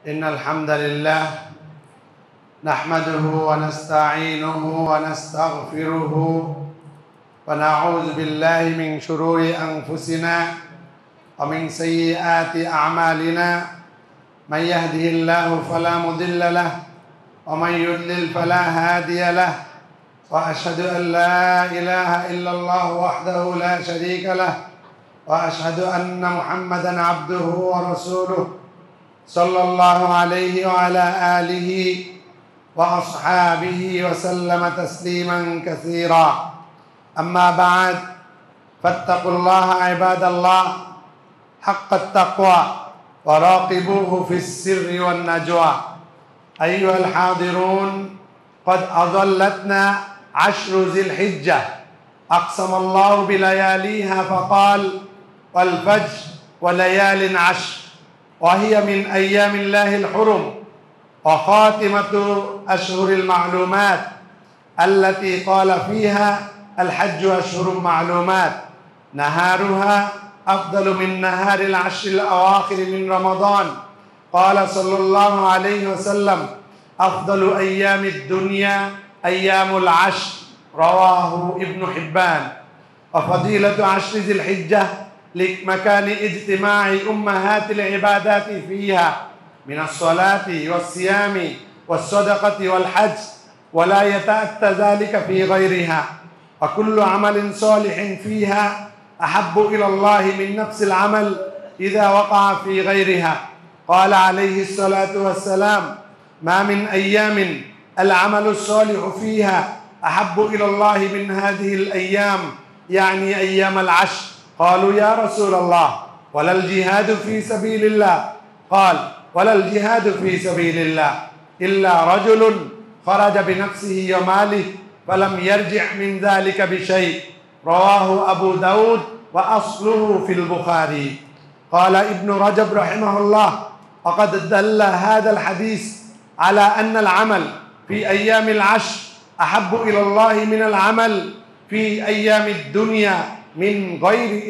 إن الحمد لله نحمده ونستعينه ونستغفره ونعوذ بالله من شرور أنفسنا ومن سيئات أعمالنا من يهده الله فلا مضل له ومن يضلل فلا هادي له وأشهد أن لا إله إلا الله وحده لا شريك له وأشهد أن محمدا عبده ورسوله صلى الله عليه وعلى آله وأصحابه وسلم تسليما كثيرا أما بعد فاتقوا الله عباد الله حق التقوى وراقبوه في السر والنجوى. أيها الحاضرون، قد أظلتنا عشر ذي الحجة، أقسم الله بلياليها فقال والفجر وليال عشر، وهي من أيام الله الحرم وخاتمة أشهر المعلومات التي قال فيها الحج أشهر معلومات، نهارها أفضل من نهار العشر الأواخر من رمضان. قال صلى الله عليه وسلم أفضل أيام الدنيا أيام العشر، رواه ابن حبان. وفضيلة عشر ذي الحجة لمكان اجتماع أمهات العبادات فيها من الصلاة والصيام والصدقة والحج، ولا يتأتى ذلك في غيرها، وكل عمل صالح فيها أحب إلى الله من نفس العمل إذا وقع في غيرها. قال عليه الصلاة والسلام ما من أيام العمل الصالح فيها أحب إلى الله من هذه الأيام، يعني أيام العشر. قالوا يا رسول الله ولا الجهاد في سبيل الله؟ قال ولا الجهاد في سبيل الله إلا رجل خرج بنفسه وماله فلم يرجع من ذلك بشيء، رواه أبو داود وأصله في البخاري. قال ابن رجب رحمه الله وقد دل هذا الحديث على أن العمل في أيام العشر أحب إلى الله من العمل في أيام الدنيا من غير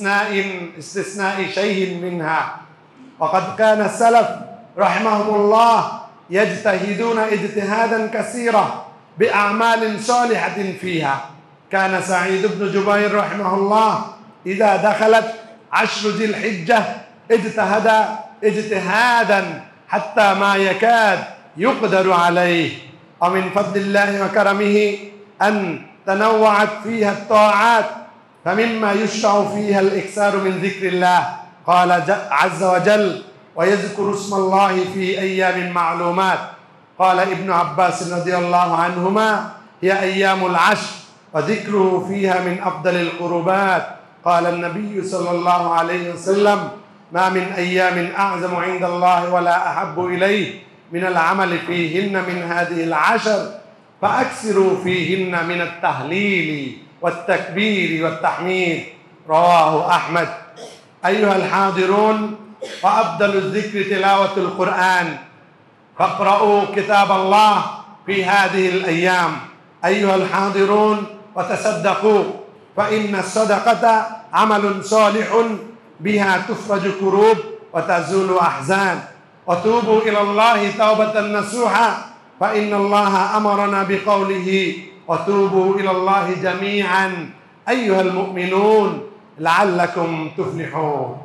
استثناء شيء منها. وقد كان السلف رحمهم الله يجتهدون اجتهادا كثيرا بأعمال صالحة فيها. كان سعيد بن جبير رحمه الله إذا دخلت عشر ذي الحجة اجتهد اجتهادا حتى ما يكاد يقدر عليه. ومن فضل الله وكرمه أن تنوعت فيها الطاعات، فمما يشرع فيها الإكثار من ذكر الله. قال عز وجل ويذكر اسم الله في أيام معلومات. قال ابن عباس رضي الله عنهما هي أيام العشر وذكره فيها من أفضل القربات. قال النبي صلى الله عليه وسلم ما من أيام أعظم عند الله ولا أحب إليه من العمل فيهن من هذه العشر، فأكثروا فيهن من التهليل والتكبير والتحميد، رواه أحمد. أيها الحاضرون، وأفضل الذكر تلاوة القرآن، فاقرأوا كتاب الله في هذه الأيام. أيها الحاضرون، وتصدقوا، فإن الصدقة عمل صالح بها تفرج كروب وتزول أحزان. وتوبوا إلى الله توبة نصوحا، فإن الله أمرنا بقوله وتوبوا إلى الله جميعا أيها المؤمنون لعلكم تفلحون.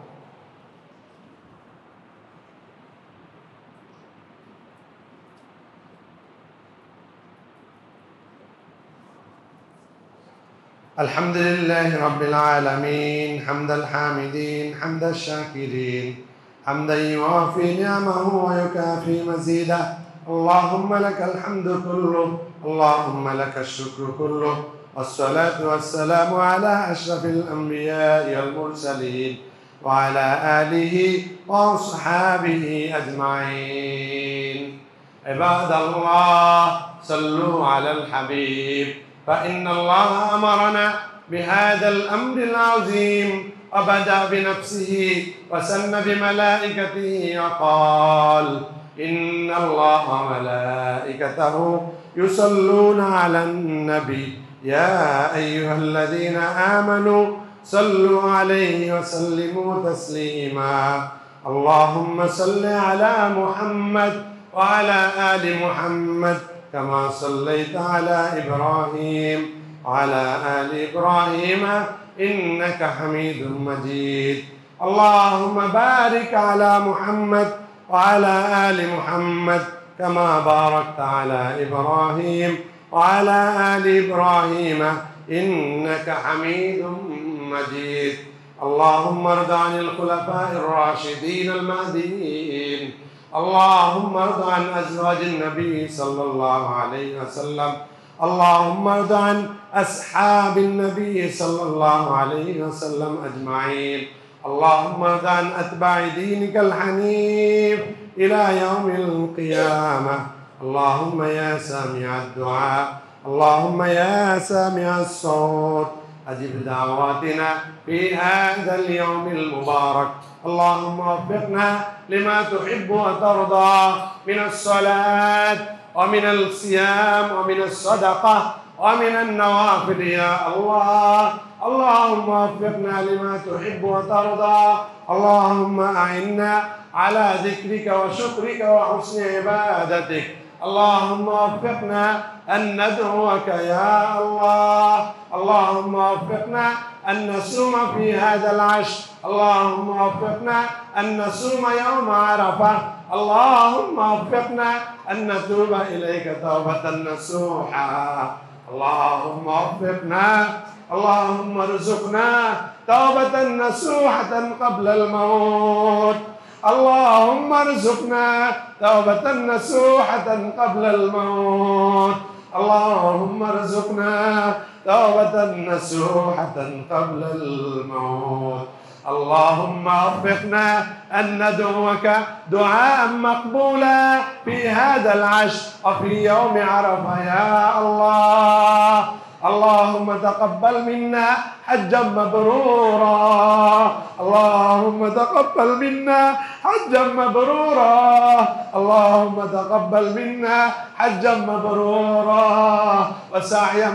الحمد لله رب العالمين حمد الحامدين حمد الشاكرين حمدا يوافي نعمه ويكافي مزيده. اللهم لك الحمد كله، اللهم لك الشكر كله، والصلاة والسلام على أشرف الأنبياء والمرسلين وعلى آله وأصحابه أجمعين. عباد الله صلوا على الحبيب، فإن الله أمرنا بهذا الأمر العظيم وبدأ بنفسه وسن بملائكته وقال إن الله وملائكته يصلون على النبي يا أيها الذين آمنوا صلوا عليه وسلموا تسليما. اللهم صل على محمد وعلى آل محمد كما صليت على إبراهيم وعلى آل إبراهيم إنك حميد مجيد. اللهم بارك على محمد وعلى آل محمد كما باركت على إبراهيم وعلى آل إبراهيم إنك حميد مجيد. اللهم ارض عن الخلفاء الراشدين المهديين. اللهم ارض عن أزواج النبي صلى الله عليه وسلم. اللهم ارض عن أصحاب النبي صلى الله عليه وسلم أجمعين. اللهم ارض عن أتباع دينك الحنيف إلى يوم القيامة. اللهم يا سامع الدعاء، اللهم يا سامع الصوت، أجب دعواتنا في هذا اليوم المبارك. اللهم وفقنا لما تحب وترضى من الصلاة ومن الصيام ومن الصدقة ومن النوافل يا الله. اللهم وفقنا لما تحب وترضى. اللهم أعنا على ذكرك وشكرك وحسن عبادتك. اللهم وفقنا أن ندعوك يا الله. اللهم وفقنا أن نصوم في هذا العشر. اللهم وفقنا أن نصوم يوم عرفة. اللهم وفقنا أن نتوب إليك توبة نصوحا. اللهم وفقنا، اللهم ارزقنا توبة نصوحة قبل الموت. اللهم ارزقنا توبة نصوحة قبل الموت. اللهم ارزقنا توبة نصوحة قبل الموت. اللهم وفقنا أن ندعوك دعاء مقبولا في هذا العشر وفي يوم عرفة يا الله. اللهم تقبل منا حجا مبرورا. اللهم تقبل منا حجا مبرورا. اللهم تقبل منا حجا مبرورا وسعيا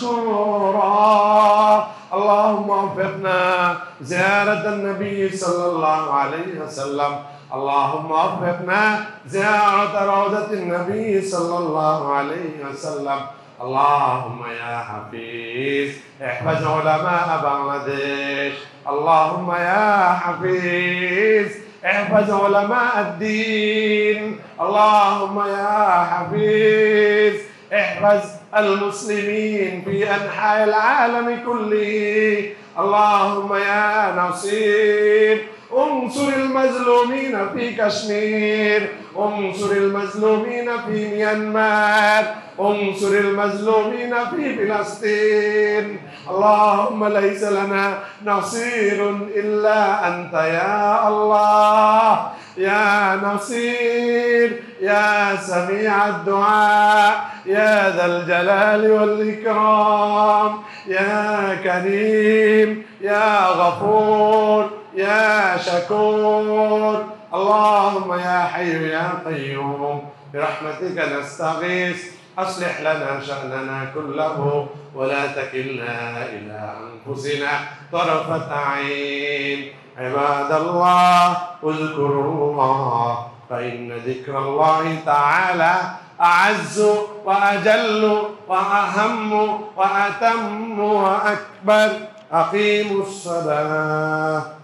مشكورا. اللهم وفقنا زيارة النبي صلى الله عليه وسلم. اللهم وفقنا زيارة روضة النبي صلى الله عليه وسلم. اللهم يا حفيظ احفظ علماء بنغلاديش. اللهم يا حفيظ احفظ علماء الدين. اللهم يا حفيظ احفظ المسلمين في أنحاء العالم كله. اللهم يا نصير انصر المظلومين في كشمير، انصر المظلومين في ميانمار، انصر المظلومين في فلسطين. اللهم ليس لنا نصير إلا أنت يا الله. يا نصير، يا سميع الدعاء، يا ذا الجلال والإكرام، يا كريم، يا غفور، يا شكور. اللهم يا حي يا قيوم برحمتك نستغيث. أصلح لنا شأننا كله ولا تكلنا إلى أنفسنا طرفة عين. عباد الله اذكروا الله فإن ذكر الله تعالى أعز وأجل وأهم وأتم وأكبر. أقيموا الصلاة.